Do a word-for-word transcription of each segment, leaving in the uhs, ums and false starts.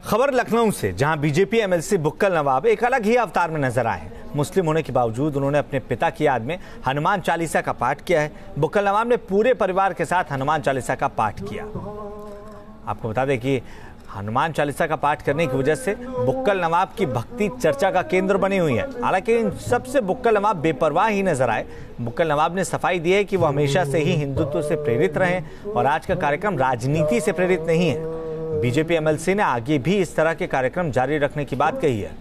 खबर लखनऊ से, जहां बीजेपी एमएलसी बुक्कल नवाब एक अलग ही अवतार में नजर आए हैं। मुस्लिम होने के बावजूद उन्होंने अपने पिता की याद में हनुमान चालीसा का पाठ किया है। बुक्कल नवाब ने पूरे परिवार के साथ हनुमान चालीसा का पाठ किया। आपको बता दें कि हनुमान चालीसा का पाठ करने की वजह से बुक्कल नवाब की भक्ति चर्चा का केंद्र बनी हुई है। हालांकि इन सबसे बुक्कल नवाब बेपरवाह ही नजर आए। बुक्कल नवाब ने सफाई दी है कि वो हमेशा से ही हिंदुत्व से प्रेरित रहे और आज का कार्यक्रम राजनीति से प्रेरित नहीं है। बीजेपी एमएलसी ने आगे भी इस तरह के कार्यक्रम जारी रखने की बात कही है।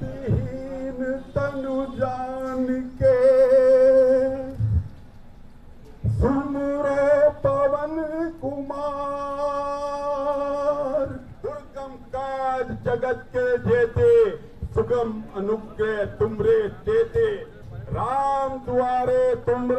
जगत के जेते सुगम अनुग्रह तुमरे देते राम द्वारे तुम।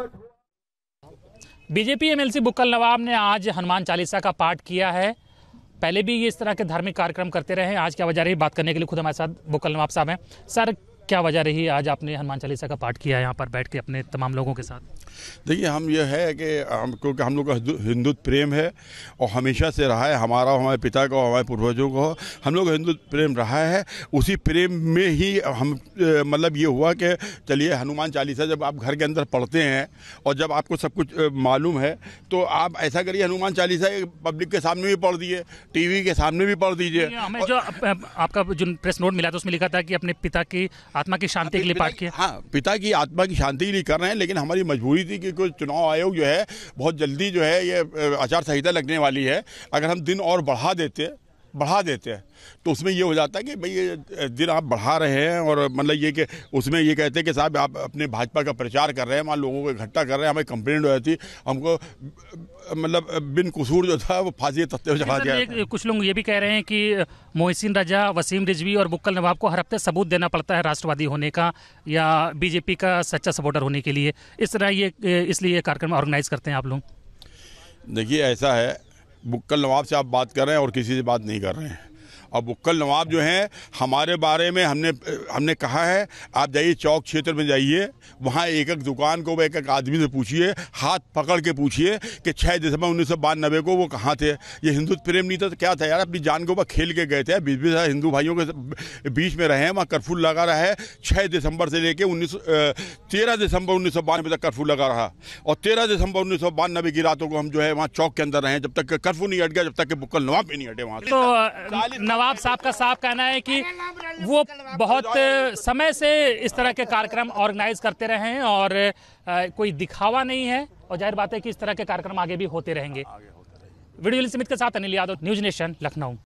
बीजेपी एमएलसी बुक्कल नवाब ने आज हनुमान चालीसा का पाठ किया है। पहले भी ये इस तरह के धार्मिक कार्यक्रम करते रहे। आज क्या वजह रही, बात करने के लिए खुद हमारे साथ बुक्कल नवाब साहब हैं। सर, क्या वजह रही आज आपने हनुमान चालीसा का पाठ किया यहाँ पर बैठ के अपने तमाम लोगों के साथ? देखिए, हम ये है कि हम क्योंकि हम लोग का हिंदुत्व प्रेम है और हमेशा से रहा है, हमारा हमारे पिता का हमारे पूर्वजों को हम लोग हिंदुत्व प्रेम रहा है। उसी प्रेम में ही हम मतलब ये हुआ कि चलिए हनुमान चालीसा जब आप घर के अंदर पढ़ते हैं और जब आपको सब कुछ मालूम है तो आप ऐसा करिए, हनुमान चालीसा पब्लिक के सामने भी पढ़ दिए, टीवी के सामने भी पढ़ दीजिए। हमें जो आपका जो प्रेस नोट मिला था उसमें लिखा था कि अपने पिता की आत्मा की शांति के लिए पाठ किया। हाँ, पिता की आत्मा की शांति के लिए कर रहे हैं, लेकिन हमारी मजबूरी थी कि कोई चुनाव आयोग जो है बहुत जल्दी जो है ये आचार संहिता लगने वाली है। अगर हम दिन और बढ़ा देते बढ़ा देते हैं तो उसमें ये हो जाता है कि भाई ये दिन आप बढ़ा रहे हैं और मतलब ये कि उसमें ये कहते हैं कि साहब आप अपने भाजपा का प्रचार कर रहे हैं, वहाँ लोगों को इकट्ठा कर रहे हैं। हमें कंप्लेंट हो जाती, हमको मतलब बिन कसूर जो था वो फांसी तख्ते पर चढ़ा दिया। कुछ लोग ये भी कह रहे हैं कि मोहसिन रजा, वसीम रिजवी और बुक्कल नवाब को हर हफ्ते सबूत देना पड़ता है राष्ट्रवादी होने का या बीजेपी का सच्चा सपोर्टर होने के लिए। इस तरह ये इसलिए ये कार्यक्रम ऑर्गेनाइज करते हैं आप लोग? देखिए, ऐसा है, बुक्कल नवाब से आप बात कर रहे हैं और किसी से बात नहीं कर रहे हैं। और बुक्कल नवाब जो हैं हमारे बारे में हमने हमने कहा है, आप जाइए चौक क्षेत्र में जाइए, वहाँ एक एक दुकान को एक एक आदमी से पूछिए, हाथ पकड़ के पूछिए कि छः दिसंबर उन्नीस सौ बानबे को वो कहाँ थे। ये हिंदुत्व प्रेम नहीं था तो क्या था यार? अपनी जान के ऊपर खेल के गए थे, बीस बीस हिंदू भाइयों के बीच में रहे हैं। वहाँ कर्फ्यू लगा रहा है छः दिसंबर से लेकर उन्नीस तेरह दिसंबर उन्नीस सौ बानवे तक कर्फ्यू लगा रहा। और तेरह दिसंबर उन्नीस सौ बानबे की रातों को हम जो है वहाँ चौक के अंदर रहे, जब तक कर्फ्यू नहीं हट गया, जब तक कि बुक्कल नवाब भी नहीं हटे वहाँ से। तो नवाब साहब का साफ कहना है कि वो बहुत समय से इस तरह के कार्यक्रम ऑर्गेनाइज करते रहे हैं और कोई दिखावा नहीं है, और जाहिर बात है कि इस तरह के कार्यक्रम आगे भी होते रहेंगे। वीडियो समिति के साथ अनिल यादव, न्यूज़ नेशन, लखनऊ।